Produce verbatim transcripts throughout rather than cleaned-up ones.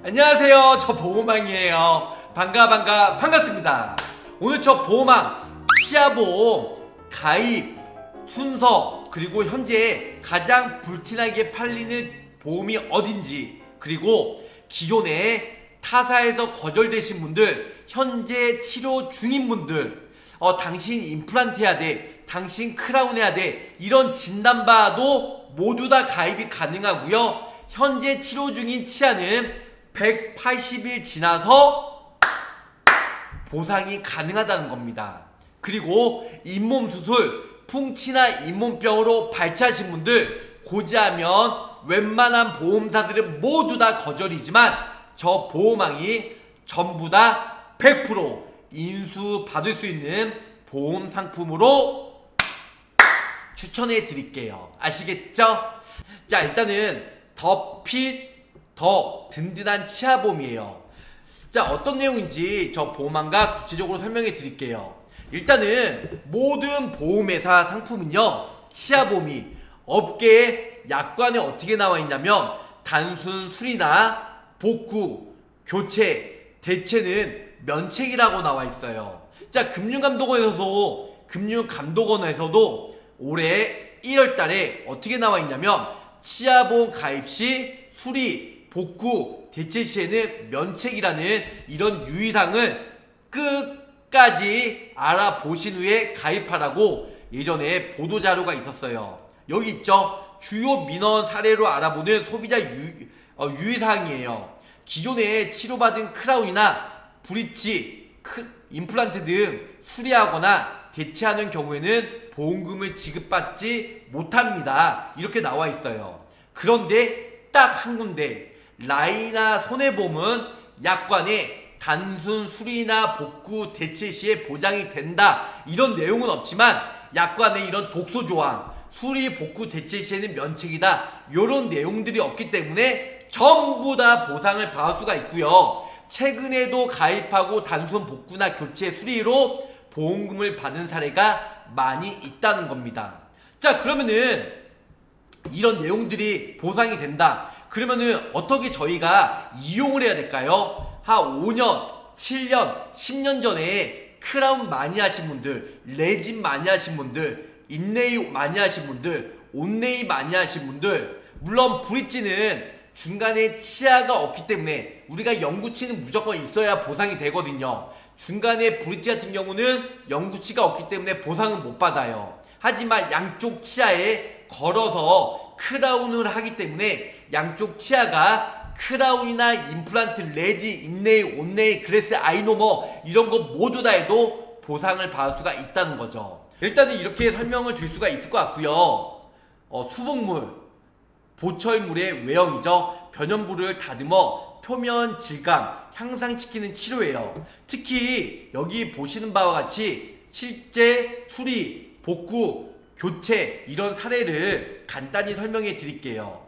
안녕하세요, 저 보호망이에요. 반가 반가 반갑습니다. 오늘 저 보호망 치아보험 가입 순서, 그리고 현재 가장 불티나게 팔리는 보험이 어딘지, 그리고 기존에 타사에서 거절되신 분들, 현재 치료 중인 분들, 어, 당신 임플란트 해야 돼, 당신 크라운 해야 돼, 이런 진단받아도 모두 다 가입이 가능하고요. 현재 치료 중인 치아는 백팔십 일 지나서 보상이 가능하다는 겁니다. 그리고 잇몸 수술, 풍치나 잇몸병으로 발치하신 분들 고지하면 웬만한 보험사들은 모두 다 거절이지만 저 보호망이 전부 다 백 퍼센트 인수받을 수 있는 보험 상품으로 추천해 드릴게요. 아시겠죠? 자, 일단은 더 핏, 더 든든한 치아보험이에요. 자, 어떤 내용인지 저 보험왕과 구체적으로 설명해 드릴게요. 일단은 모든 보험회사 상품은요, 치아보험이 업계의 약관에 어떻게 나와 있냐면 단순 수리나 복구, 교체, 대체는 면책이라고 나와 있어요. 자, 금융감독원에서도 금융감독원에서도 올해 일월 달에 어떻게 나와 있냐면 치아보험 가입 시 수리, 복구, 대체 시에는 면책이라는 이런 유의사항을 끝까지 알아보신 후에 가입하라고 예전에 보도자료가 있었어요. 여기 있죠. 주요 민원 사례로 알아보는 소비자 유, 어, 유의사항이에요. 기존에 치료받은 크라운이나 브릿지, 크, 임플란트 등 수리하거나 대체하는 경우에는 보험금을 지급받지 못합니다. 이렇게 나와 있어요. 그런데 딱 한 군데, 라이나 손해보험은 약관에 단순 수리나 복구, 대체 시에 보장이 된다, 이런 내용은 없지만 약관에 이런 독소조항, 수리, 복구, 대체 시에는 면책이다, 이런 내용들이 없기 때문에 전부 다 보상을 받을 수가 있고요. 최근에도 가입하고 단순 복구나 교체, 수리로 보험금을 받은 사례가 많이 있다는 겁니다. 자, 그러면은 이런 내용들이 보상이 된다. 그러면은 어떻게 저희가 이용을 해야 될까요? 한 오 년, 칠 년, 십 년 전에 크라운 많이 하신 분들, 레진 많이 하신 분들, 인레이 많이 하신 분들, 온레이 많이 하신 분들, 물론 브릿지는 중간에 치아가 없기 때문에 우리가 영구치는 무조건 있어야 보상이 되거든요. 중간에 브릿지 같은 경우는 영구치가 없기 때문에 보상은 못 받아요. 하지만 양쪽 치아에 걸어서 크라운을 하기 때문에 양쪽 치아가 크라운이나 임플란트, 레지, 인레이, 온레이, 그레스, 아이노머 이런 거 모두 다 해도 보상을 받을 수가 있다는 거죠. 일단은 이렇게 설명을 드릴 수가 있을 것 같고요. 어, 수복물, 보철물의 외형이죠. 변연부를 다듬어 표면 질감 향상시키는 치료예요. 특히 여기 보시는 바와 같이 실제 수리, 복구, 교체 이런 사례를 간단히 설명해 드릴게요.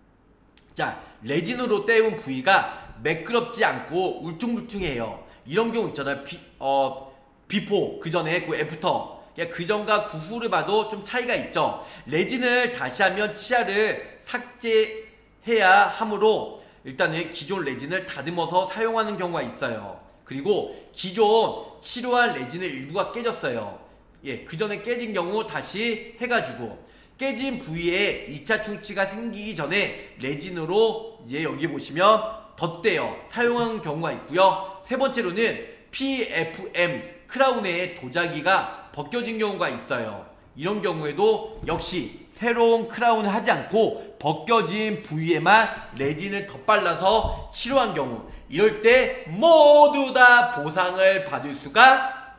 자, 레진으로 때운 부위가 매끄럽지 않고 울퉁불퉁해요. 이런 경우 있잖아요. 비, 어, 비포, 그 전에 그 애프터, 그 전과 그 후를 봐도 좀 차이가 있죠. 레진을 다시 하면 치아를 삭제해야 하므로 일단은 기존 레진을 다듬어서 사용하는 경우가 있어요. 그리고 기존 치료한 레진의 일부가 깨졌어요. 예, 그 전에 깨진 경우 다시 해가지고 깨진 부위에 이 차 충치가 생기기 전에 레진으로 이제 여기 보시면 덧대어 사용하는 경우가 있고요. 세 번째로는 피에프엠 크라운의 도자기가 벗겨진 경우가 있어요. 이런 경우에도 역시 새로운 크라운을 하지 않고 벗겨진 부위에만 레진을 덧발라서 치료한 경우, 이럴 때 모두 다 보상을 받을 수가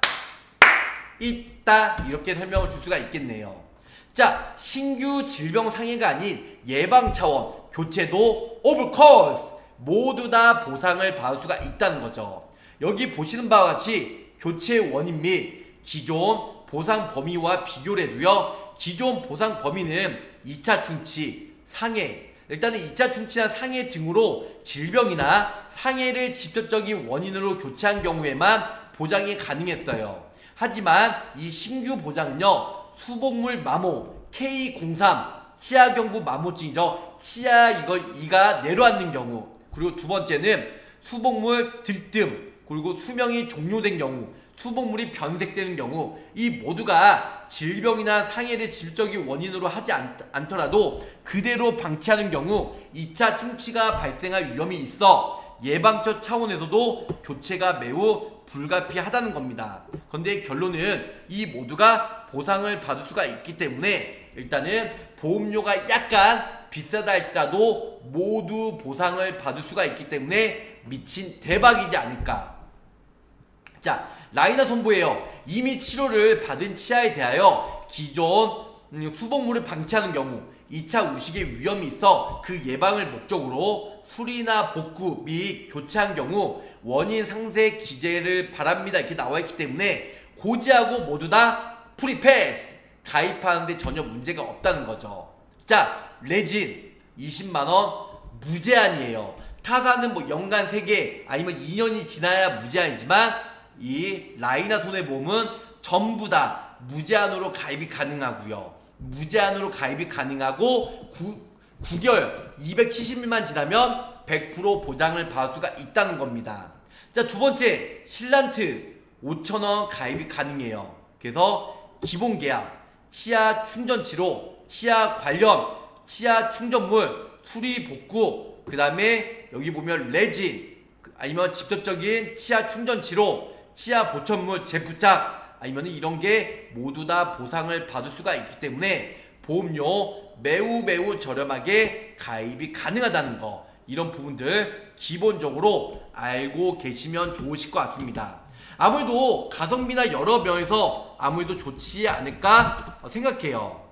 있다, 이렇게 설명을 줄 수가 있겠네요. 자, 신규 질병 상해가 아닌 예방 차원 교체도 오브코스 모두 다 보상을 받을 수가 있다는 거죠. 여기 보시는 바와 같이 교체 원인 및 기존 보상 범위와 비교를 해도요, 기존 보상 범위는 이 차 충치, 상해, 일단은 이 차 충치나 상해 등으로 질병이나 상해를 직접적인 원인으로 교체한 경우에만 보장이 가능했어요. 하지만 이 신규 보장은요, 수복물 마모 케이 공삼 치아 경부 마모증이죠. 치아 이거 이가 내려앉는 경우, 그리고 두 번째는 수복물 들뜸, 그리고 수명이 종료된 경우, 수복물이 변색되는 경우, 이 모두가 질병이나 상해를 직접적인 원인으로 하지 않, 않더라도 그대로 방치하는 경우 이 차 충치가 발생할 위험이 있어 예방적 차원에서도 교체가 매우 불가피하다는 겁니다. 그런데 결론은 이 모두가 보상을 받을 수가 있기 때문에 일단은 보험료가 약간 비싸다 할지라도 모두 보상을 받을 수가 있기 때문에 미친 대박이지 않을까. 자, 라이나 선보예요. 이미 치료를 받은 치아에 대하여 기존 수복물을 방치하는 경우 이 차 우식의 위험이 있어 그 예방을 목적으로 수리나 복구 및 교체한 경우 원인 상세 기재를 바랍니다 이렇게 나와있기 때문에 고지하고 모두 다 프리패스 가입하는데 전혀 문제가 없다는 거죠. 자, 레진 이십만 원 무제한이에요. 타사는 뭐 연간 세 개 아니면 이 년이 지나야 무제한이지만 이 라이나 손해보험은 전부 다 무제한으로 가입이 가능하고요. 무제한으로 가입이 가능하고 구 개월 이백칠십 일만 지나면 백 퍼센트 보장을 받을 수가 있다는 겁니다. 자, 두 번째 신란트 오천 원 가입이 가능해요. 그래서 기본 계약, 치아 충전 치료, 치아 관련, 치아 충전물, 수리 복구, 그 다음에 여기 보면 레진, 아니면 직접적인 치아 충전 치료, 치아 보천물 재부착, 아니면 이런 게 모두 다 보상을 받을 수가 있기 때문에 보험료 매우 매우 저렴하게 가입이 가능하다는 거, 이런 부분들 기본적으로 알고 계시면 좋으실 것 같습니다. 아무래도 가성비나 여러 면에서 아무래도 좋지 않을까 생각해요.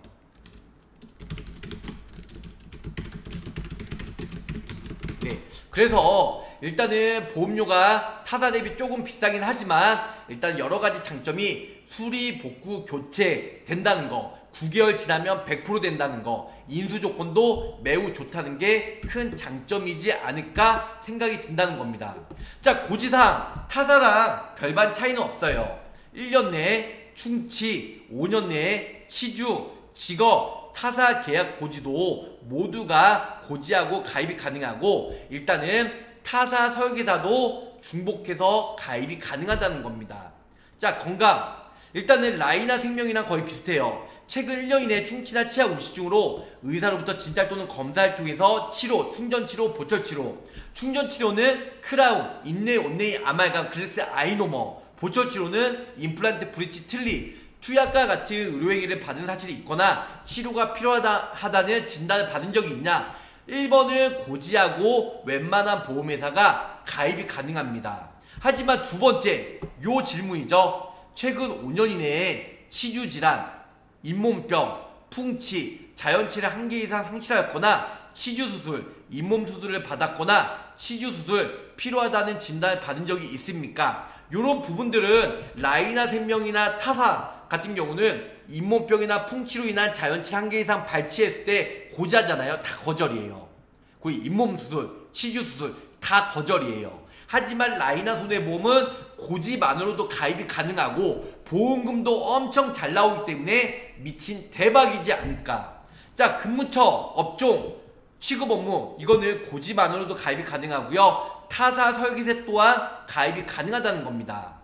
네, 그래서 일단은 보험료가 타사 대비 조금 비싸긴 하지만 일단 여러가지 장점이 수리, 복구, 교체 된다는 거, 구 개월 지나면 백 퍼센트 된다는 거, 인수 조건도 매우 좋다는 게 큰 장점이지 않을까 생각이 든다는 겁니다. 자, 고지사항 타사랑 별반 차이는 없어요. 일 년 내에 충치, 오 년 내에 치주, 직업, 타사 계약 고지도 모두가 고지하고 가입이 가능하고 일단은 타사 설계사도 중복해서 가입이 가능하다는 겁니다. 자, 건강 일단은 라이나 생명이랑 거의 비슷해요. 최근 일 년 이내 충치나 치아 우식 중으로 의사로부터 진찰 또는 검사를 통해서 치료, 충전치료, 보철치료. 충전치료는 크라운, 인네, 온네이, 아말감, 글래스, 아이노머. 보철치료는 임플란트, 브릿지, 틀니. 투약과 같은 의료행위를 받은 사실이 있거나 치료가 필요하다는 진단을 받은 적이 있냐. 일 번은 고지하고 웬만한 보험회사가 가입이 가능합니다. 하지만 두 번째 요 질문이죠. 최근 오 년 이내에 치주질환, 잇몸병, 풍치, 자연치를 한 개 이상 상실하였거나 치주수술, 잇몸수술을 받았거나 치주수술 필요하다는 진단을 받은 적이 있습니까? 이런 부분들은 라이나 생명이나 타사 같은 경우는 잇몸병이나 풍치로 인한 자연치 한 개 이상 발치했을 때 고지하잖아요. 다 거절이에요. 거의 잇몸수술, 치주수술 다 거절이에요. 하지만 라이나 손해보험은 고지만으로도 가입이 가능하고 보험금도 엄청 잘 나오기 때문에 미친 대박이지 않을까. 자, 근무처, 업종, 취급 업무 이거는 고지만으로도 가입이 가능하고요. 타사 설계세 또한 가입이 가능하다는 겁니다.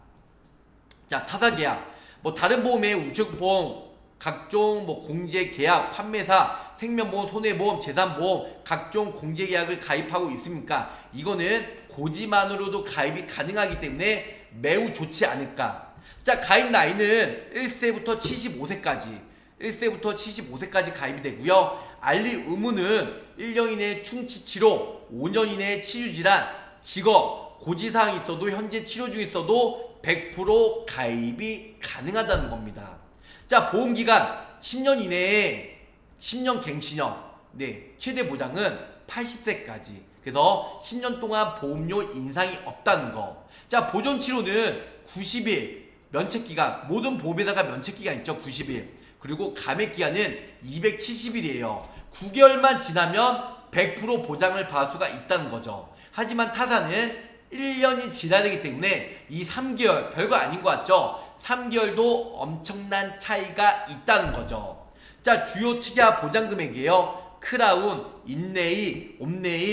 자, 타사 계약 뭐 다른 보험의 우측보험, 각종 뭐 공제 계약, 판매사, 생명보험, 손해보험, 재산보험 각종 공제 계약을 가입하고 있습니까? 이거는 고지만으로도 가입이 가능하기 때문에 매우 좋지 않을까. 자, 가입 나이는 일 세부터 칠십오 세까지 일 세부터 칠십오 세까지 가입이 되고요. 알리 의무는 일 년 이내 충치치료, 오 년 이내 치주질환, 직업, 고지사항이 있어도 현재 치료 중에 있어도 백 퍼센트 가입이 가능하다는 겁니다. 자, 보험기간 십 년 이내에 십 년 갱신형, 네, 최대 보장은 팔십 세까지. 그래서 십 년 동안 보험료 인상이 없다는 거. 자, 보존치료는 구십 일, 면책기간, 모든 보험에다가 면책기간 있죠. 구십 일. 그리고 감액기간은 이백칠십 일이에요. 구 개월만 지나면 백 퍼센트 보장을 받을 수가 있다는 거죠. 하지만 타사는 일 년이 지나야 되기 때문에 이 삼 개월, 별거 아닌 것 같죠? 삼 개월도 엄청난 차이가 있다는 거죠. 자, 주요 특약 보장금액이에요. 크라운, 인네이, 옴네이,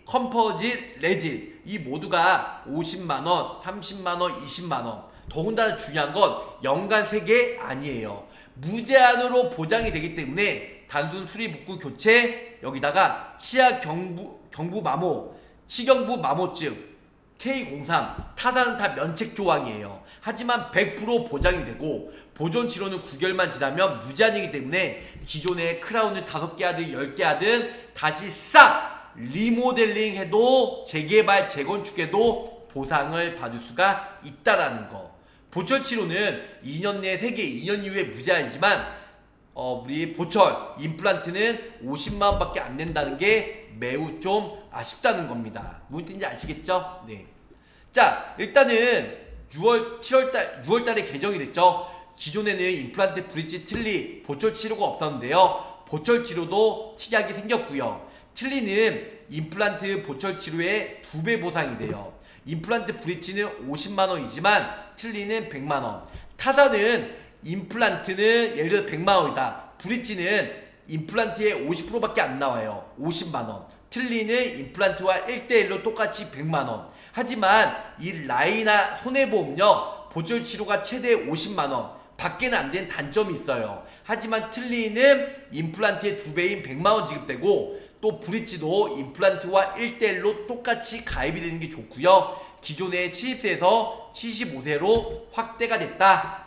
컴포짓, 레진 이 모두가 오십만 원, 삼십만 원, 이십만 원. 더군다나 중요한 건 연간 세 개 아니에요. 무제한으로 보장이 되기 때문에 단순 수리 복구 교체, 여기다가 치아 경부, 경부 마모, 치경부 마모증, 케이 공삼, 타사는 다 면책 조항이에요. 하지만 백 퍼센트 보장이 되고 보존 치료는 구 개월만 지나면 무제한이기 때문에 기존의 크라운을 다섯 개 하든 열 개 하든 다시 싹 리모델링 해도 재개발, 재건축해도 보상을 받을 수가 있다라는 거. 보철 치료는 이 년 내에 세 개, 이 년 이후에 무제한이지만 어, 우리 보철, 임플란트는 오십만 원밖에 안 낸다는 게 매우 좀 아쉽다는 겁니다. 무슨 뜻인지 아시겠죠? 네. 자, 일단은 유월, 칠월달, 유월달에 개정이 됐죠. 기존에는 임플란트, 브릿지, 틀니, 보철 치료가 없었는데요. 보철 치료도 특이하게 생겼고요. 틀니는 임플란트, 보철 치료의 두 배 보상이 돼요. 임플란트, 브릿지는 오십만 원이지만 틀니는 백만 원. 타사는 임플란트는 예를 들어 백만 원이다. 브릿지는 임플란트에 오십 퍼센트 밖에 안 나와요. 오십만 원. 틀니는 임플란트와 일 대 일로 똑같이 백만 원. 하지만 이 라이나 손해보험료 보철 치료가 최대 오십만 원 밖에는 안 된 단점이 있어요. 하지만 틀니는 임플란트의 두 배인 백만 원 지급되고 또 브릿지도 임플란트와 일 대 일로 똑같이 가입이 되는 게 좋고요. 기존의 칠십 세에서 칠십오 세로 확대가 됐다.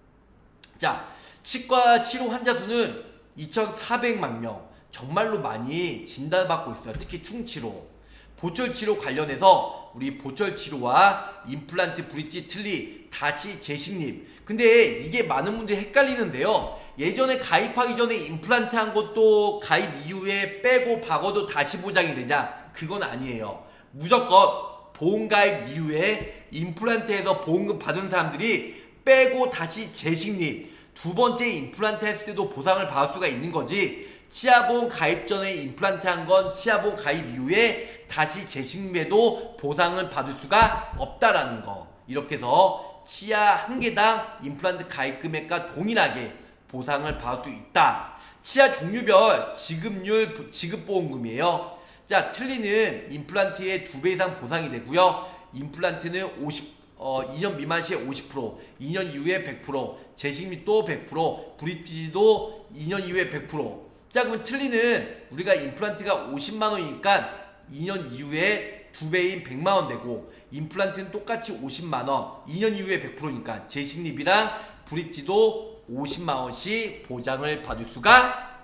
자, 치과 치료 환자 수는 이천사백만 명. 정말로 많이 진단받고 있어요. 특히 충치로. 보철 치료 관련해서 우리 보철 치료와 임플란트, 브릿지, 틀니 다시 재식립. 근데 이게 많은 분들이 헷갈리는데요. 예전에 가입하기 전에 임플란트 한 것도 가입 이후에 빼고 박어도 다시 보장이 되냐? 그건 아니에요. 무조건 보험 가입 이후에 임플란트에서 보험금 받은 사람들이 빼고 다시 재식립, 두 번째 임플란트 했을 때도 보상을 받을 수가 있는 거지. 치아보험 가입 전에 임플란트 한 건 치아보험 가입 이후에 다시 재식립해도 보상을 받을 수가 없다라는 거. 이렇게 해서 치아 한 개당 임플란트 가입 금액과 동일하게 보상을 받을 수 있다. 치아 종류별 지급률 지급보험금이에요. 자, 틀니는 임플란트의 두 배 이상 보상이 되고요. 임플란트는 오십, 어, 이 년 미만 시에 오십 퍼센트, 이 년 이후에 백 퍼센트, 재식립도 백 퍼센트, 브릿지도 이 년 이후에 백 퍼센트. 자, 그러면 틀니는 우리가 임플란트가 오십만 원이니까 이 년 이후에 두 배인 백만 원 되고, 임플란트는 똑같이 오십만 원, 이 년 이후에 백 퍼센트니까 재식립이랑 브릿지도 오십만 원씩 보장을 받을 수가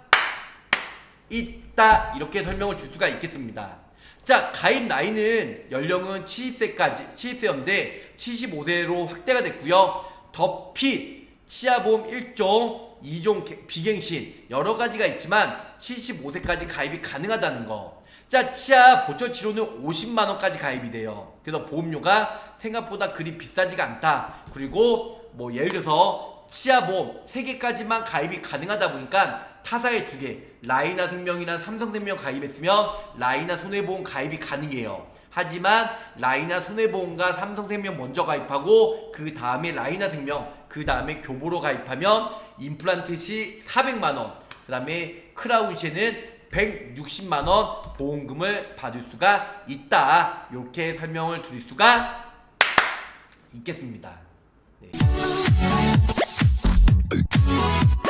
있다. 이렇게 설명을 줄 수가 있겠습니다. 자, 가입 나이는 연령은 칠십 세까지, 칠십 세였는데 칠십오 세로 확대가 됐고요. 더 핏, 치아보험 일 종, 이 종 비갱신 여러 가지가 있지만 칠십오 세까지 가입이 가능하다는 거. 자, 치아 보철 치료는 오십만 원까지 가입이 돼요. 그래서 보험료가 생각보다 그리 비싸지가 않다. 그리고 뭐 예를 들어서 치아보험 세 개까지만 가입이 가능하다 보니까 타사의 두 개, 라이나 생명이나 삼성생명 가입했으면 라이나 손해보험 가입이 가능해요. 하지만 라이나 손해보험과 삼성생명 먼저 가입하고 그 다음에 라이나 생명, 그 다음에 교보로 가입하면 임플란트 시 사백만 원, 그 다음에 크라운 시에는 백육십만 원 보험금을 받을 수가 있다. 이렇게 설명을 드릴 수가 있겠습니다. 네.